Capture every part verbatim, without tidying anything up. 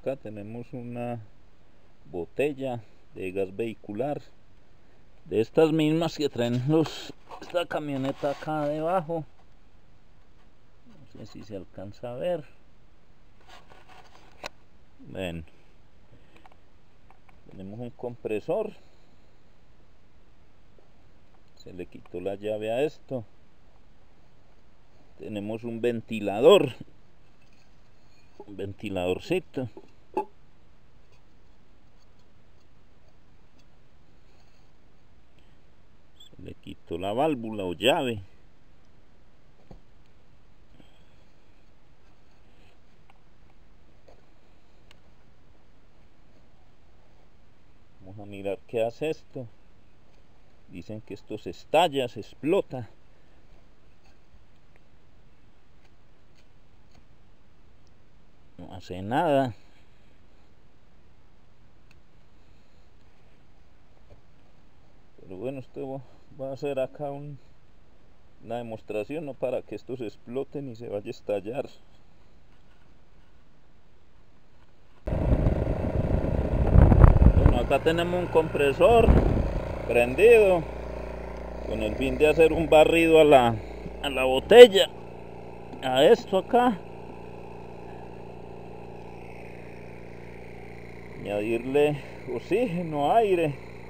acá tenemos una botella de gas vehicular, de estas mismas que traen los, esta camioneta acá debajo. No sé si se alcanza a ver. Ven, tenemos un compresor, se le quitó la llave a esto. Tenemos un ventilador, un ventiladorcito. Se le quitó la válvula o llave. Vamos a mirar qué hace esto. Dicen que esto se estalla, se explota. No hace nada. Pero bueno, esto va a ser acá un, una demostración, no para que esto se explote ni se vaya a estallar. Bueno, acá tenemos un compresor prendido con el fin de hacer un barrido a la, a la botella, a esto acá. Añadirle oxígeno, aire.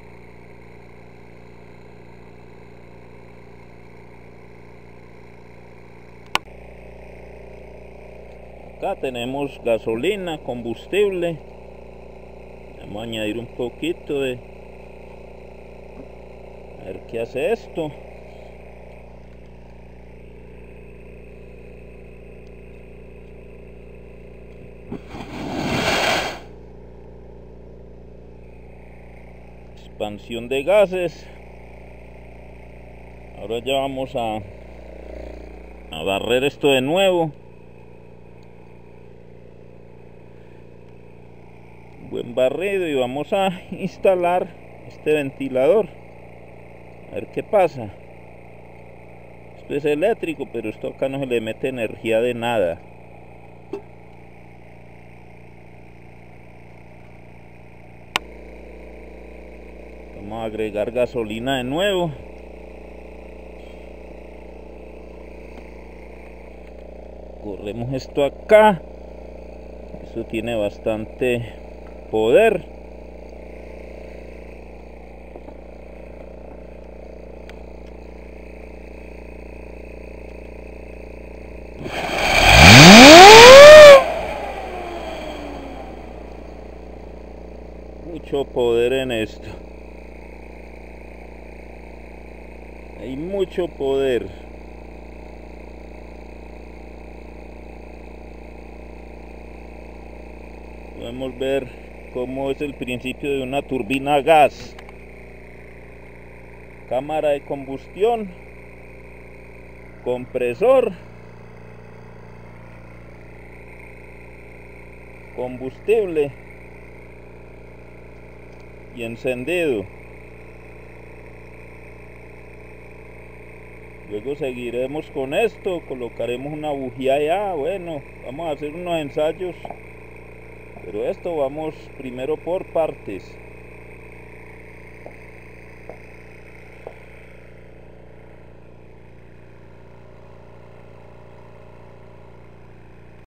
Acá tenemos gasolina, combustible. Vamos a añadir un poquito de... A ver qué hace esto. Expansión de gases. Ahora ya vamos a, a barrer esto de nuevo. Un buen barrido, y vamos a instalar este ventilador. A ver qué pasa. Esto es eléctrico, pero esto acá no se le mete energía de nada. Vamos a agregar gasolina de nuevo. Corremos esto acá. Esto tiene bastante poder. Mucho poder en esto. Hay mucho poder. Podemos ver cómo es el principio de una turbina a gas. Cámara de combustión, compresor, combustible y encendido. Luego seguiremos con esto, colocaremos una bujía allá. Bueno, vamos a hacer unos ensayos, pero esto vamos primero por partes.